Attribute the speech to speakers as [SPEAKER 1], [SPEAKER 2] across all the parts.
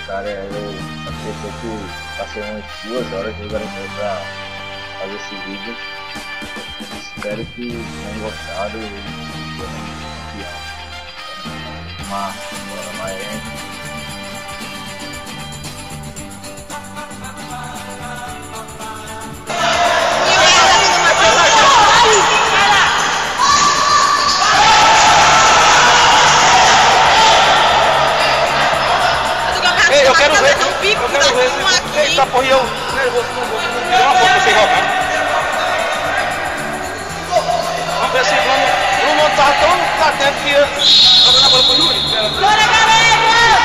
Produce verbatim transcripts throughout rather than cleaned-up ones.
[SPEAKER 1] Cara, eu acredito que passei umas duas horas jogando pra fazer esse vídeo. Espero que tenham gostado e tenham uma semana mais.
[SPEAKER 2] Eu quero ver, eu quero ver. Eita porra, eu nervoso, não vou. Deu uma boca pra você jogar. Vamos ver se vamos. O Bruno tá tão atento que ia jogando a bola pro juiz. Bora, galera!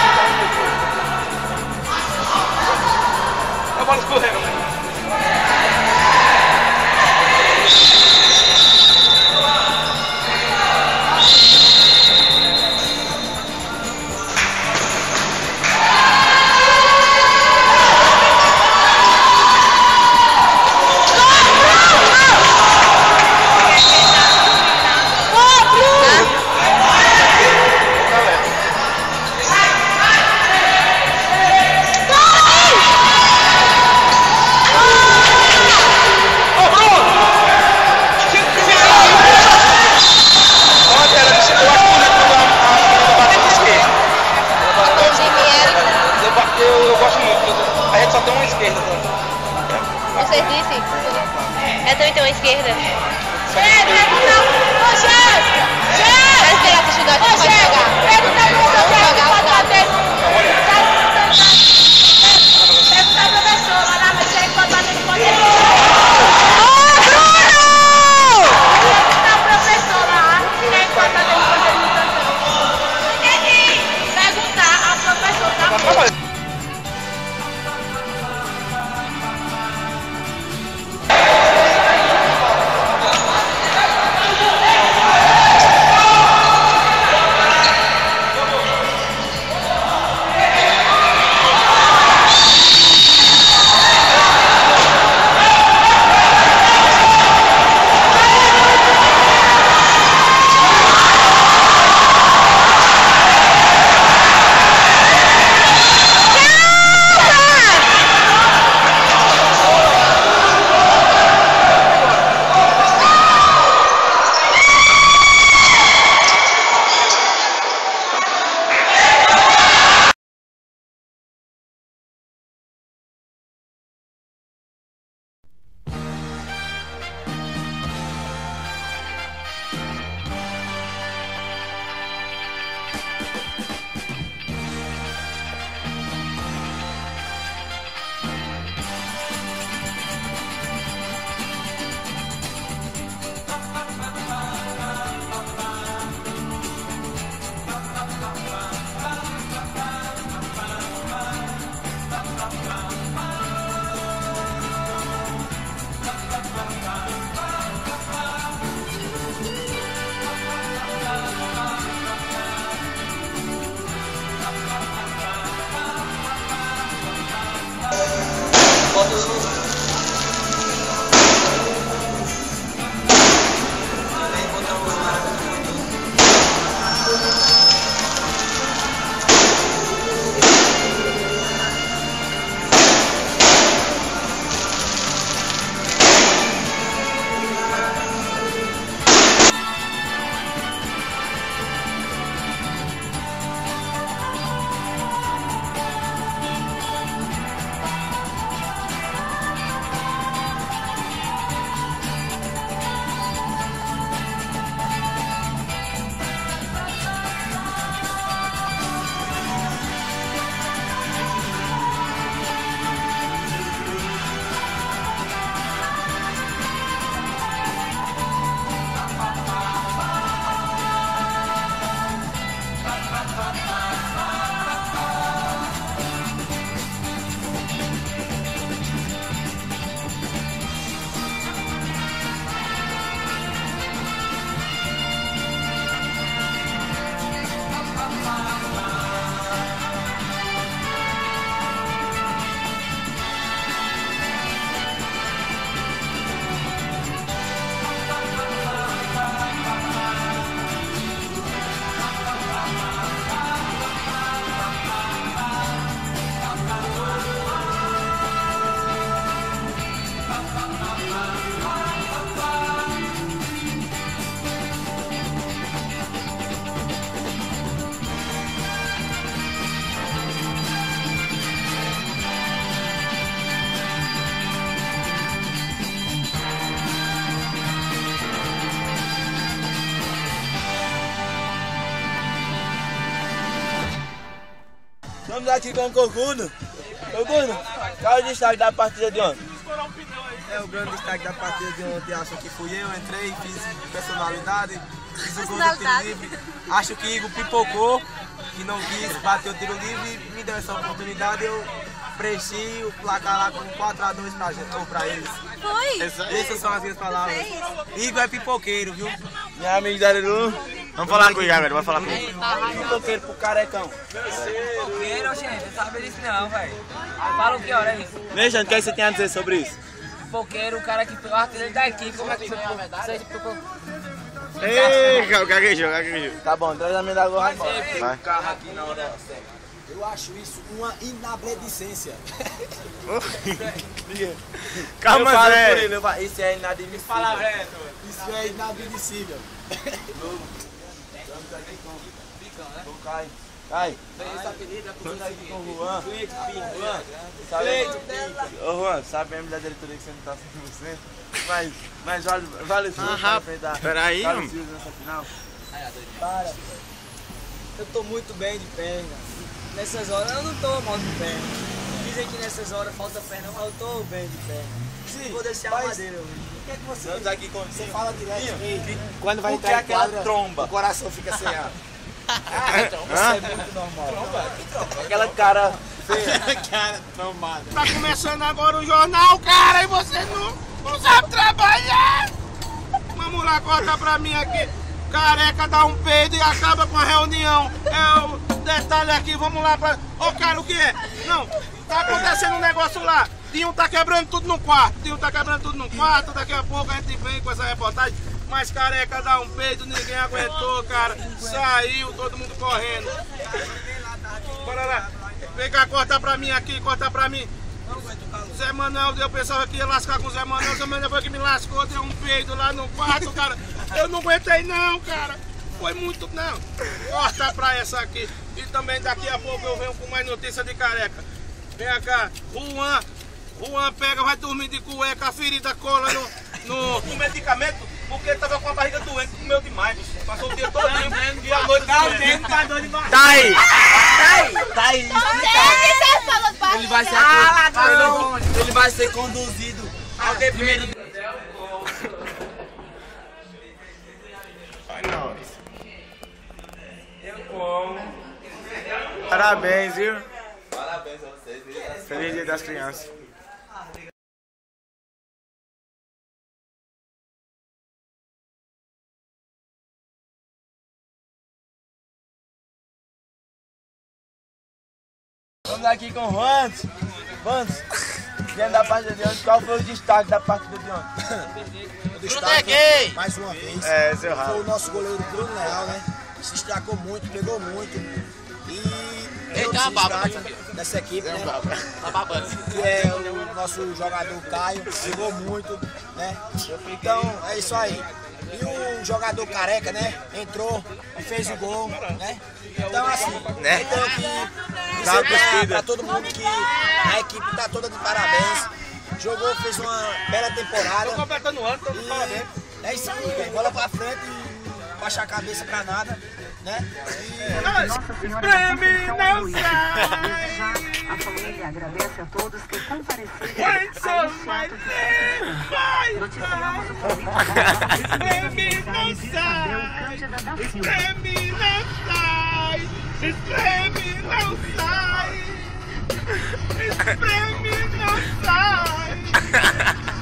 [SPEAKER 2] A bola escorrendo, né?
[SPEAKER 3] Vocês disse? É também tem uma esquerda.
[SPEAKER 4] Chega! Ô, Jéssica! Jéssica!
[SPEAKER 3] Vai esperar que estudar, pode jogar.
[SPEAKER 4] Pergunta pro professor, pode bater. Pergunta pro professor, lá na mesa, ele pode bater no poder. Ô, Bruno! Pergunta pro professor lá, quem pode bater no poder do cantor. Perguntar ao professor, tá?
[SPEAKER 5] Estamos aqui com o Cocudo. Cocudo, qual é o destaque da partida de ontem?
[SPEAKER 6] É, o grande destaque da partida de ontem, acho que fui eu, entrei, fiz personalidade, fiz o gol do tiro livre. Acho que Igor pipocou, que não quis bater o tiro livre, me deu essa oportunidade, eu preenchi o placar lá com quatro a dois pra, gente, ou pra eles.
[SPEAKER 3] Foi?
[SPEAKER 6] Essas são as minhas palavras. Igor é pipoqueiro, viu?
[SPEAKER 5] Minha amiga Darilu.
[SPEAKER 7] Vamos falar com ele agora, vai falar com ele.
[SPEAKER 5] Pipoqueiro pro carecão.
[SPEAKER 8] Pipoqueiro, gente, não sabe disso não, velho. Fala o que hora é isso?
[SPEAKER 5] Alexandre, o que você tem a dizer sobre isso?
[SPEAKER 8] Pipoqueiro, o cara que foi o artilheiro da equipe, como é que foi? Você pipocou?
[SPEAKER 7] Ei, gaguejou, gaguejou.
[SPEAKER 5] Tá bom, traz a minha da agora.
[SPEAKER 7] Vai.
[SPEAKER 5] Carro aqui na hora certa.
[SPEAKER 6] Eu acho isso uma inabledicência.
[SPEAKER 7] Calma,
[SPEAKER 5] eu falo
[SPEAKER 7] Zé.
[SPEAKER 5] por ele, eu falo, isso é inadmissível.
[SPEAKER 8] Fala, velho.
[SPEAKER 6] Isso é inadmissível.
[SPEAKER 5] Estamos aqui com o Caio. Caio. Estamos aqui com o Juan. Juan, sabe? Ô Juan, sabemos da diretoria que você não tá cem por cento, mas, mas vale, vale tudo pra enfrentar
[SPEAKER 7] peraí,
[SPEAKER 5] Carlos
[SPEAKER 7] mano.
[SPEAKER 5] Silva nessa final.
[SPEAKER 6] Para. Eu tô muito bem de perna. Nessas horas eu não tô mal de perna. Dizem que nessas horas falta perna, mas eu tô bem de perna.
[SPEAKER 5] Sim,
[SPEAKER 6] Vou deixar a madeira hoje. O que é que você...
[SPEAKER 5] Estamos aqui com
[SPEAKER 6] Você fala direto.
[SPEAKER 5] Sim.
[SPEAKER 6] Ei, quando vai
[SPEAKER 5] O que
[SPEAKER 6] entrar
[SPEAKER 5] é
[SPEAKER 6] em
[SPEAKER 5] aquela
[SPEAKER 6] quadra,
[SPEAKER 5] tromba?
[SPEAKER 6] o coração fica sem ar. Isso é muito normal.
[SPEAKER 5] Aquela cara
[SPEAKER 6] Cara trombada.
[SPEAKER 2] Tá começando agora o jornal, cara, e você não, não sabe trabalhar. Vamos lá, corta pra mim aqui. Careca dá um peido e acaba com a reunião. É o detalhe aqui, vamos lá pra... Ô, cara, o que é? Não, tá acontecendo um negócio lá. Dinho tá quebrando tudo no quarto. Dinho tá quebrando tudo no quarto. Daqui a pouco a gente vem com essa reportagem. Mas Careca dá um peido, ninguém aguentou, cara. Saiu, todo mundo correndo. Bora lá. Vem cá, corta pra mim aqui, corta pra mim. Zé Manuel, eu pensava que ia lascar com o Zé Manuel. Zé Manuel foi que me lascou, deu um peido lá no quarto, cara. Eu não aguentei não, cara. Foi muito, não. Corta pra essa aqui. E também daqui a pouco eu venho com mais notícia de Careca. Vem cá, Juan. Juan pega, vai dormir de cueca, a ferida cola no, no, no medicamento, porque ele tava com a barriga doente, comeu demais, bicho. Passou o dia todo e a noite doente, tá doido demais.
[SPEAKER 7] Tá aí.
[SPEAKER 5] tá aí.
[SPEAKER 6] Ele vai ser, ah, ele vai ser conduzido ao primeiro.
[SPEAKER 7] Parabéns, viu?
[SPEAKER 5] Parabéns a vocês.
[SPEAKER 7] Feliz Dia das Crianças.
[SPEAKER 5] Estamos aqui com o Vantes. Vantes, diante da partida de ontem, qual foi o destaque da partida de ontem?
[SPEAKER 6] O destaque, mais uma vez,
[SPEAKER 7] É, seu
[SPEAKER 6] foi
[SPEAKER 7] rabo.
[SPEAKER 6] o nosso goleiro Bruno Leal, né? Se destacou muito, pegou muito. E
[SPEAKER 8] Ei, tem uma baba aqui.
[SPEAKER 6] dessa equipe, né?
[SPEAKER 8] Tá babando.
[SPEAKER 6] Que é o nosso jogador Caio, pegou muito, né? Então é isso aí. E o jogador Careca, né? Entrou e fez o gol, né? Então assim,
[SPEAKER 7] Né?
[SPEAKER 6] então aqui
[SPEAKER 7] Dá
[SPEAKER 6] dizer pra,
[SPEAKER 7] cuspida.
[SPEAKER 6] pra todo mundo que a equipe tá toda de parabéns. Jogou, fez uma bela temporada.
[SPEAKER 2] Completando o ano, todo mundo parabéns.
[SPEAKER 6] E é isso aí, velho. Bola pra frente e baixar a cabeça pra nada, né?
[SPEAKER 2] Prêmio não sai!
[SPEAKER 9] A família agradece a todos que compareceram
[SPEAKER 2] Vai,
[SPEAKER 9] a
[SPEAKER 2] só
[SPEAKER 9] esse
[SPEAKER 2] vai
[SPEAKER 9] ato de
[SPEAKER 2] ver! Vai!
[SPEAKER 9] Noticiamos o convite da
[SPEAKER 2] Prêmio não sai!
[SPEAKER 9] Cândida da Silva.
[SPEAKER 2] Prêmio não sai! Prêmio não sai! Prêmio não sai!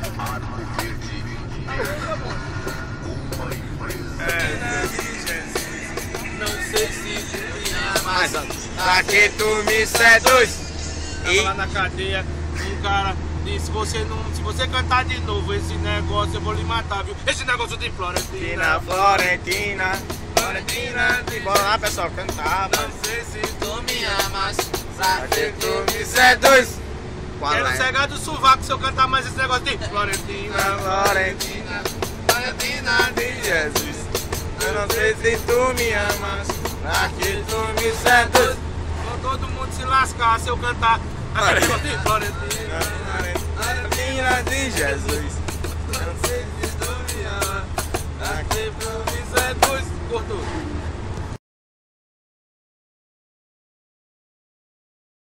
[SPEAKER 7] Mas, pra que tu me seduz?
[SPEAKER 2] Tava lá na cadeia, um cara disse, se você não, se você cantar de novo esse negócio, eu vou lhe matar, viu? Esse negócio de Florentina.
[SPEAKER 7] Florentina, Florentina, Florentina, de bola lá, pessoal, cantava.
[SPEAKER 2] Não sei se tu me amas,
[SPEAKER 7] Pra que tu me seduz? Qual
[SPEAKER 2] quero
[SPEAKER 7] é?
[SPEAKER 2] cegar do sovaco se eu cantar mais esse negócio de Florentina.
[SPEAKER 7] Florentina, Florentina de Jesus. Eu não sei se tu me amas, pra que tu me seduz?
[SPEAKER 2] Vou todo mundo se lascar se eu cantar aquele negócio de Florentina.
[SPEAKER 7] Florentina de Jesus.
[SPEAKER 2] Eu não sei se tu me amas, pra que tu me seduz. Cortou.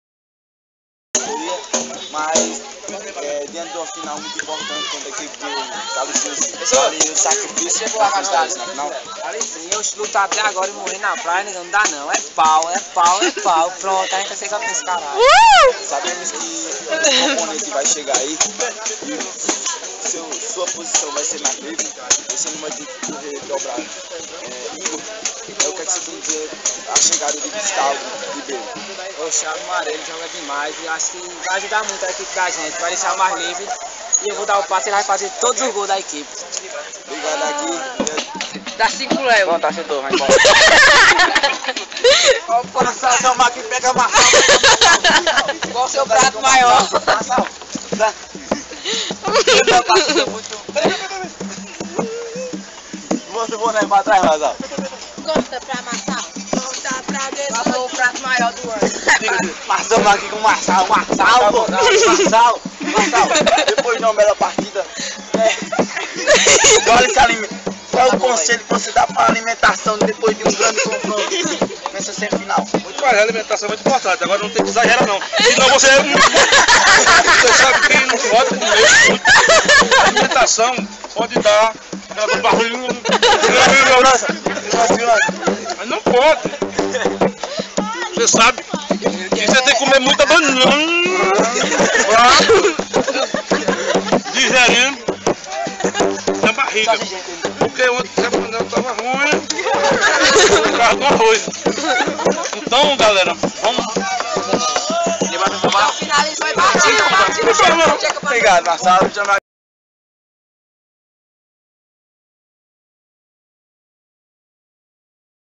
[SPEAKER 5] mas é, dentro de uma final muito importante contra a equipe do Calixus, vale o sacrifício e a vontade na final.
[SPEAKER 8] Sim, eu lutar até agora e morrer na praia, não dá não. É pau, é pau, é pau. Pronto, a gente vai ser campeão desse caralho.
[SPEAKER 5] Sabemos que o oponente vai chegar aí e seu, sua posição vai ser na livre, você não vai ter que correr dobrar. É, Igor, é o que, é que você tem a dizer a chegada de Gustavo Ribeiro?
[SPEAKER 8] O Thiago Amarelo joga demais e acho que vai ajudar muito a equipe da gente, vai deixar mais livre e eu vou dar o passe e ele vai fazer todos os gols da equipe.
[SPEAKER 5] Obrigado aqui.
[SPEAKER 3] Dá cinco léo.
[SPEAKER 5] Pronto, acertou, vai embora. Olha o coração, seu Marquinhos pega Marçal.
[SPEAKER 8] Qual o seu prato maior?
[SPEAKER 5] Marçal, dá. Você vou levar atrás, Marçal.
[SPEAKER 3] Conta pra amassar.
[SPEAKER 4] Conta pra dentro.
[SPEAKER 8] Qual foi o prato maior do ano?
[SPEAKER 5] Marçal, aqui com o Marçal. Marçal, pô. Marçal. Marçal. Depois de uma bela partida. É. Olha esse alimento. Qual é o conselho que você dá para a alimentação depois de um grande confronto nessa semifinal?
[SPEAKER 2] Muito mais, a alimentação é muito importante, agora não tem que exagerar não. Senão você, você sabe que não pode comer muito. A alimentação pode dar aquela barulho. Mas não pode. Você sabe que você tem que comer muita banana. Digerindo na barriga. Porque ontem a panela estava ruim por causa do arroz. Então, galera, vamos.
[SPEAKER 8] Finalizou e bateu.
[SPEAKER 5] Obrigado, Marcelo.